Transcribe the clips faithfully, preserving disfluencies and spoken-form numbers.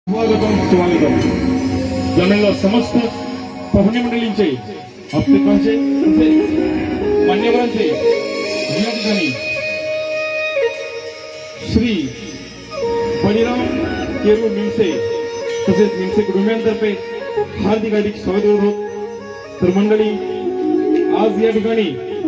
स्वागतम स्वागतम जमेला समस्त पाहुणे मंडळींचे अप्तेकांचे तसेच मान्यवरांचे या ठिकाणी श्री बळीराम केरू मिमसे तसेच मिमसे कुटुंबियांतर्फे हार्दिक हार्दिक स्वागत करत आहोत। तर मंडळी आज या ठिकाणी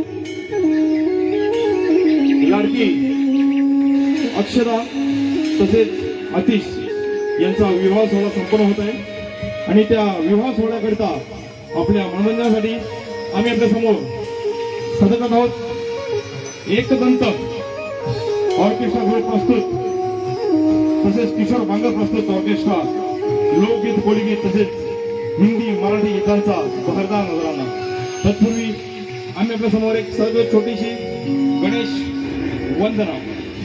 लाडकी अक्षरा तसेच अतिश यांचा विवाह सोहळा संपन्न होत आहे आणि त्या विवाह सोहळ्याकरिता आपल्या मनोरंजनासाठी आम्ही आपल्या समोर सदगत आहोत। एकदंत ऑर्केस्ट्रा ग्रुप प्रस्तुत तसेच किशोर बांगर प्रस्तुत ऑर्केस्ट्रा लोकगीत कोळीगीत तसेच हिंदी मराठी गीतांचा बहरदार नजराना। तत्पूर्वी आम्ही आपल्या समोर एक सर्व छोटीशी गणेश वंदना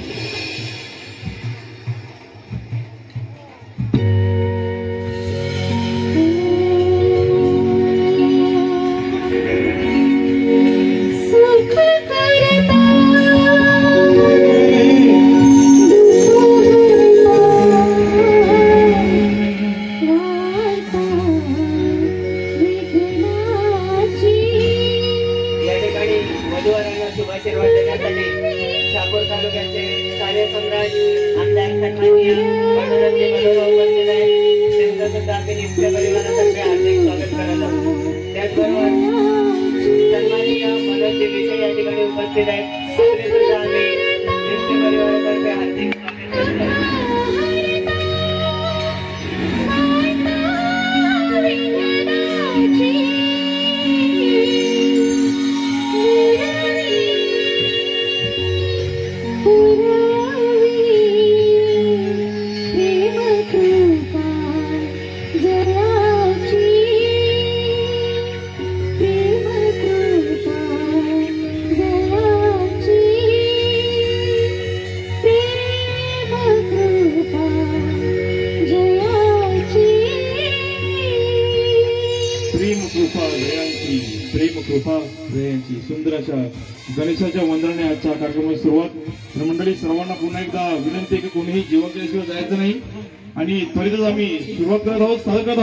सुंदर अशा गणेशाच्या वंदनाने आजच्या कार्यक्रमाची सुरुवात। मंडळी सर्वांना पुन्हा एकदा विनंती आहे की कोणीही जेवण केल्याशिवाय जायचं नाही आणि त्वरितच आम्ही सुरुवात करत आहोत सादर करत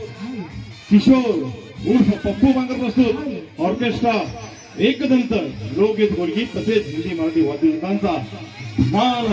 आहोत किशोर उर्फ पप्पू बांगर प्रस्तुत ऑर्केस्ट्रा एकदंत लोकगीत कोळीगीत तसेच हिंदी मराठी वाद्ययंत्रांचा मान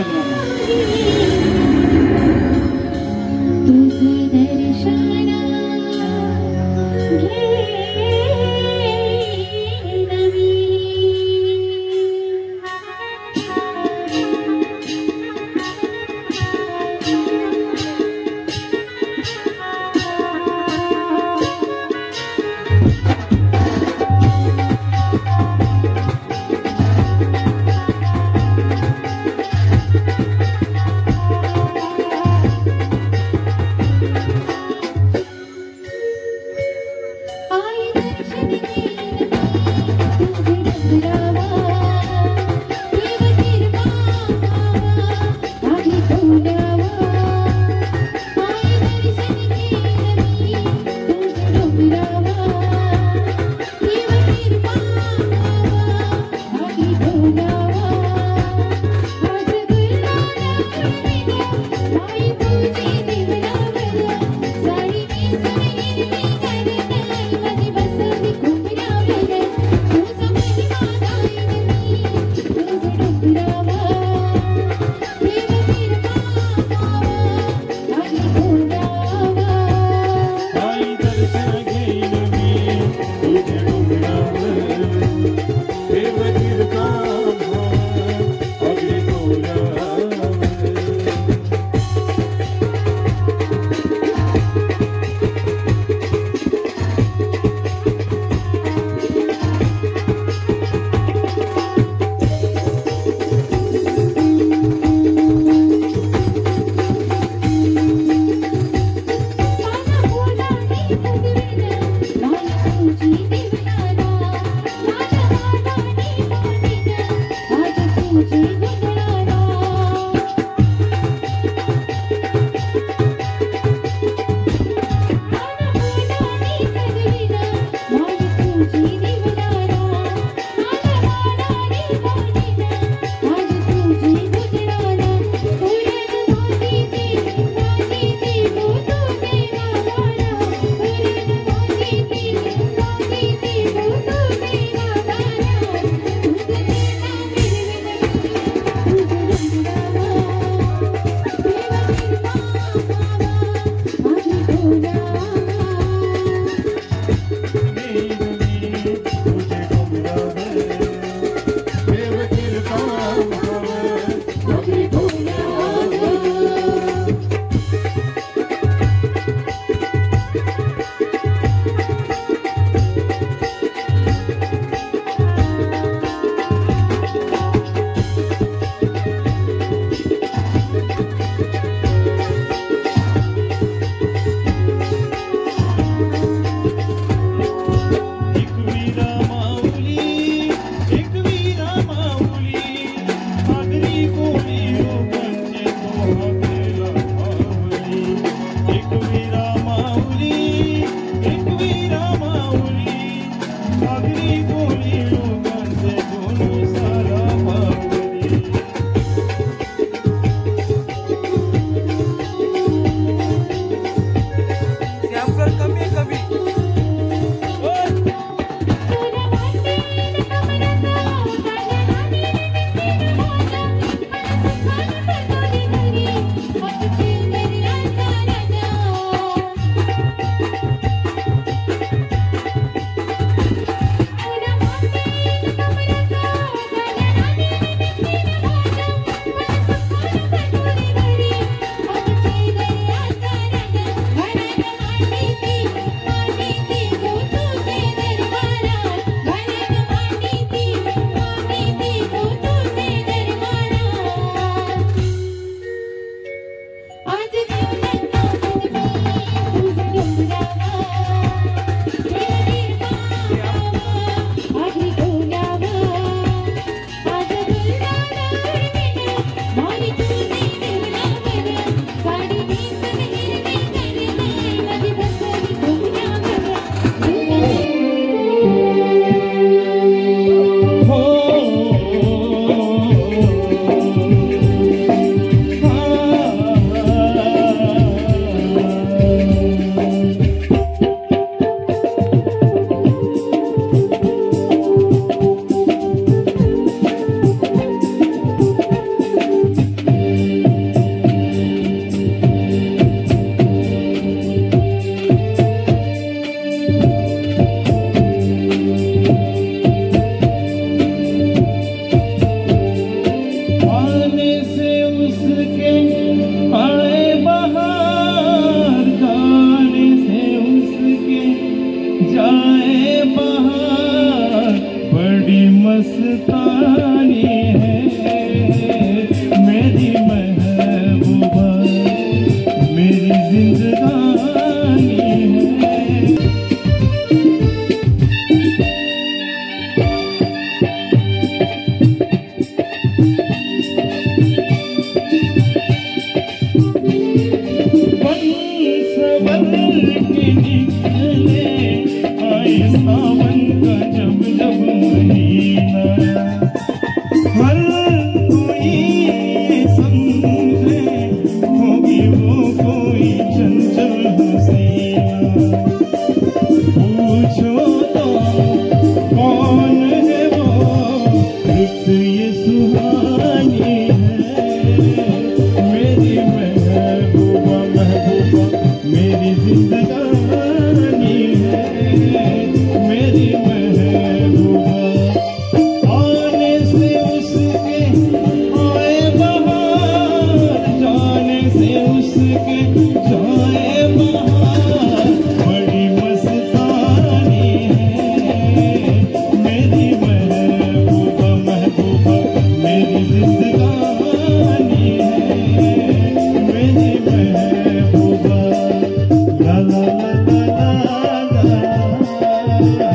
Thank you. मस्तानी है मेरी महबूबा, मेरी जिंदगानी है। बन के निकले आए सावन का जब जब महीना, हर कोई ये समझे होगी वो कोई चंचल हसीना। पूछो तो कौन है वो रुत ये सुहानी है मेरी महबूबा, महबूबा मेरी जिंदगानी है मेरी महबूबा। आने से उसके आए बहार, जाने से उसके जाए बहार, बड़ी मस्तानी है मेरी महबूबा, महबूबा मेरी जिंदगानी है मेरी महबूबा। ला ला ला ला ला,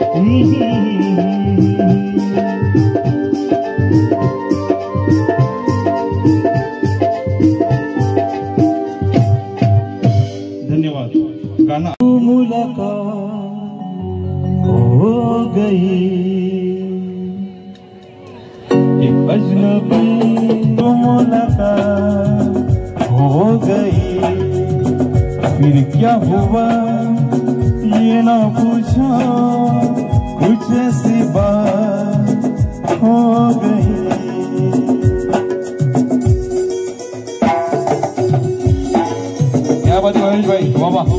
धन्यवाद। गाना मुलाकात हो गई, एक अजनबी तो मुलाकात हो गई, फिर क्या हुआ ये ना पूछो, कुछ ऐसी बात हो गई। क्या बात है महेश भाई, वाह वाह।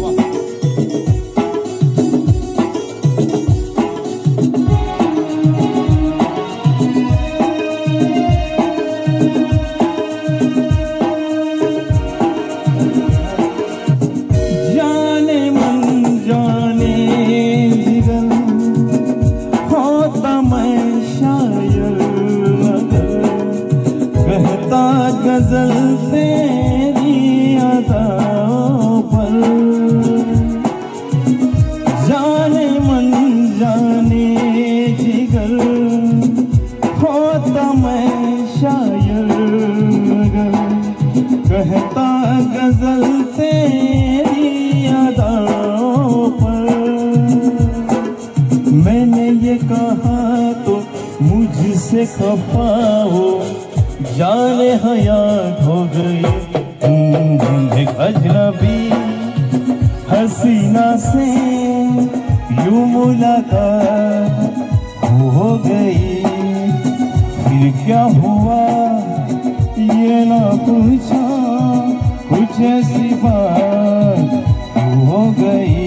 गजल तेरी अदाओं पर, जाने मन जाने जिगर होता मैं शायर अगर, कहता गजल तेरी अदाओं पर। मैंने ये कहा तो मुझसे खफा हो, जाने हयात हो गई एक अजनबी हसीना से यूं मुलाकात हो गई, फिर क्या हुआ ये ना पूछो, कुछ ऐसी बात हो गई।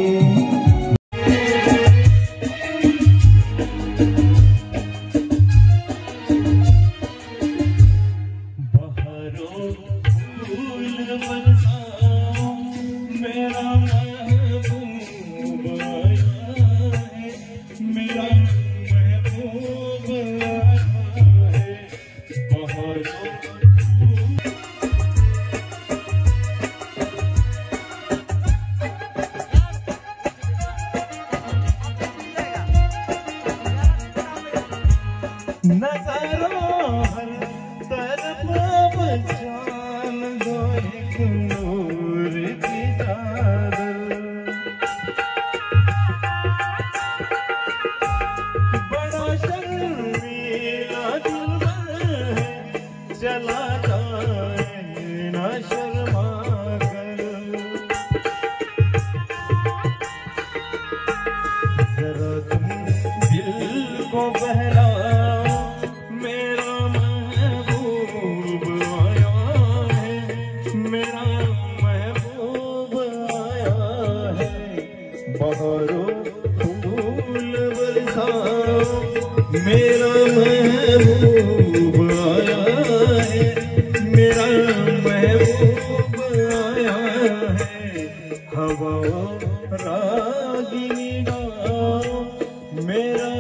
नज़रों हर तरफ जान दो एक नूर की चादर, बड़ा शर्मीला दिलबर है चला जाए ना शर्मा कर, जरा तुम दिल को बहला मेरा महबूब आया है, मेरा महबूब आया है, हवा रागिनी गाओ मेरा